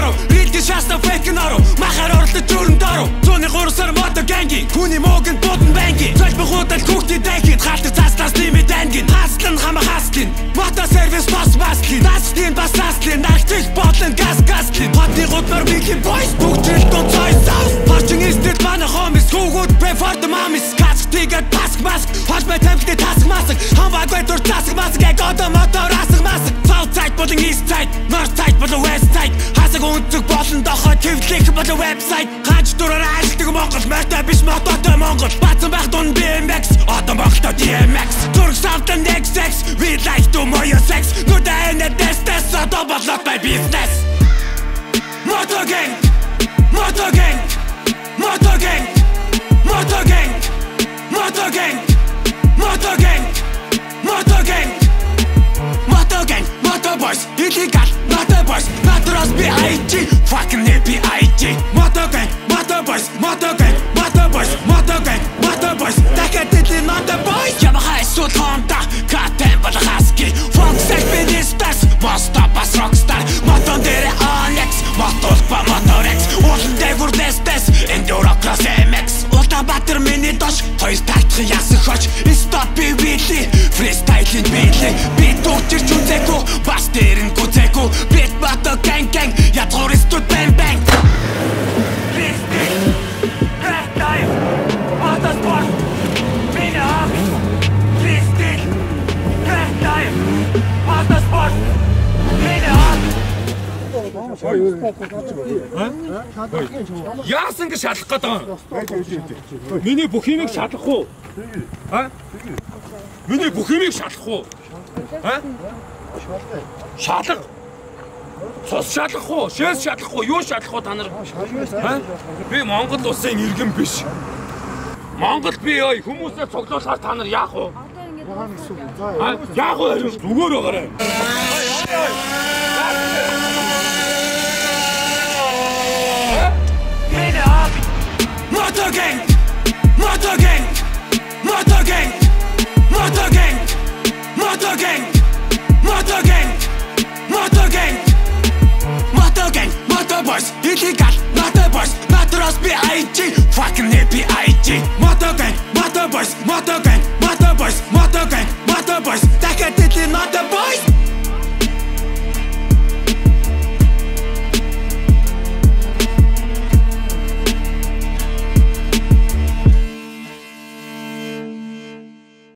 оров Рилдийн шаасна фейкэн оров Махаар орлож өрөнд оров Зууны гурсаар мото гэнги Хүний мууганд бутан банги Цолбохуудал хүүхдийн дайхид Халтар цааслаас лимит ангин Хаслан хама хаслин Мото сервис бас баслин Даслин бас аслин Нархтих бодлон газ газлин Хотны гудмар бихи бойс Бүгдрэл дун цой саус Парчин истэд мана хомис Хүүгүүд префор the mamis Каск тигат паск маск Холбай темплтэй таск маск Хамбагвай дур таск маск Эг одо мотор аск маск South side болон east side North side болон west side Хасаг үнцэг болон дохой Твэвлэх болон website Ганч дураар ажилтдаг Монгол Морьтой биш мототой Монгол Бацсан байх дун BMX Одон боглоо DMX Зург савтан XX We like to моё sex Нүдэ энэ тестес Одон болоод бай business Moto gang Moto gang Moto gang Moto gang Moto gang Moto gang Moto gang Moto gang Moto boys Illegal Moto boys Natural B.I.G Fucking B.I.G Moto gang Moto boys Moto gang Moto boys Moto gang Moto boys Дахиад эдийн Moto boys Yamaha эсвэл Honda KTM болон Husky Fox-ыг Finistas Mosto бас Rockstar Мотон дээрээ Onyx Мотол ба Motorex Уулан дээгүр Nestes Enduro Cross MX Улаанбаатар миний дош Хоёр тактик ясан хоч Stop би вили Freestyle-ийн били Би дүүчирч үзээгүй Бас дээр нь гүзээгүй Бит Moto gang gang Ядгуур студ bang bang Freestyle Crash time Motorsport Миний хобби Freestyle Crash time Motorsport Миний хобби Яасан гэж шалах гэдэг. Миний бүх юмыг шалах уу? Миний бүх юмыг шалах уу? Шалах. Цус шалах уу? Шээс шалах уу? Юу шалах уу та нар? Би Монгол улсын иргэн биш. Монгол би ой хүмүүсээ цуглуулахаар та нар яах вэ? Яах вэ? Зүгээр байгаарай. Moto gang, Moto gang, Moto gang, Moto gang, Moto gang, Moto gang, Moto gang, Moto gang, Moto boys, illegal, Moto boys, Natural B.I.G, fucking B.I.G, Moto gang, Moto boys, Moto gang, Moto boys, Moto gang, Moto boys, Дахиад эдийн Moto boys.